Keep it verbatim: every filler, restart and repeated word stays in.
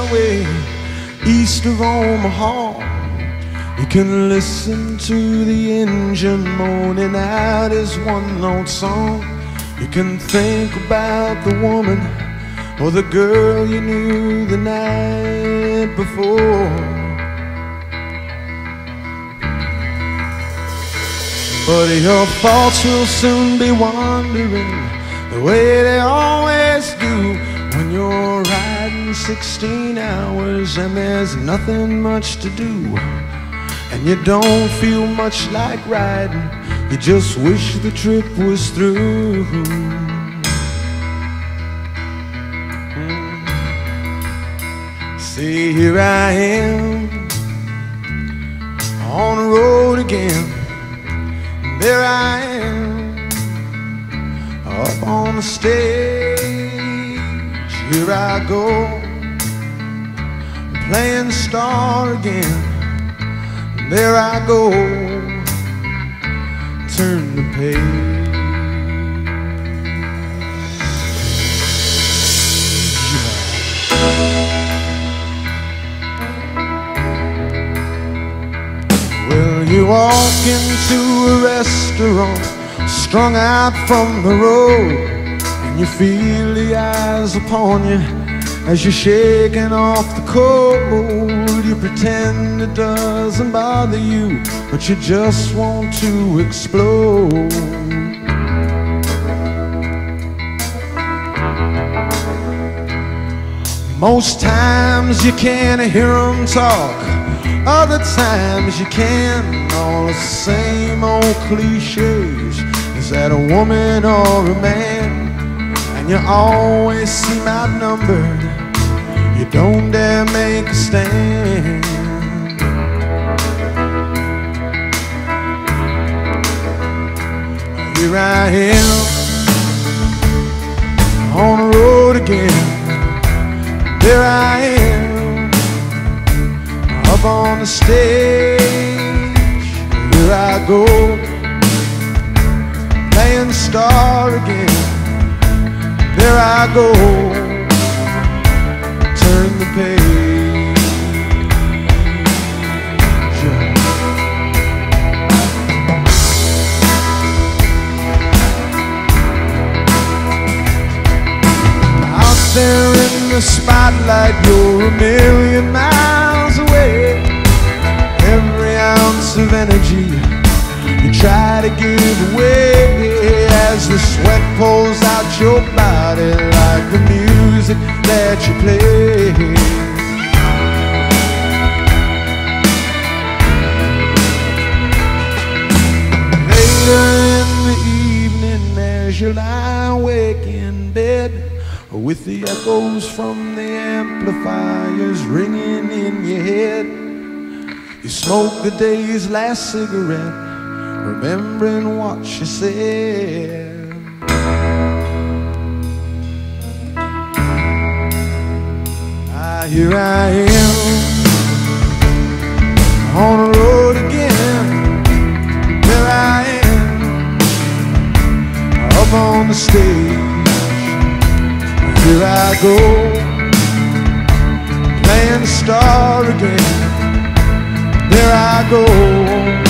highway east of Omaha. You can listen to the engine moaning out his one-note song. You can think about the woman or the girl you knew the night before. But your thoughts will soon be wandering the way they always do when you're riding sixteen hours and there's nothing much to do. And you don't feel much like riding, you just wish the trip was through. See, here I am on the road again. There I am up on the stage. Here I go playing star again. There I go, turn the page. Well, you walk into a restaurant, strung out from the road, and you feel the eyes upon you as you're shaking off the cold. You pretend it doesn't bother you, but you just want to explode. Most times you can't hear them talk, other times you can. All the same old cliches. Is that a woman or a man? And you always seem outnumbered, you don't dare make a stand. Here I am on the road again. There I am up on the stage. Here I go playing star again. There I go, turn the page. Out there in the spotlight, you're a million miles away. Every ounce of energy you try to give away as the sweat pulls out your body like the music that you play. Later in the evening as you lie awake in bed, with the echoes from the amplifiers ringing in your head, you smoke the day's last cigarette, remembering what you said. Ah, here I am on the road again. There I am up on the stage. Here I go playing star again. There I go,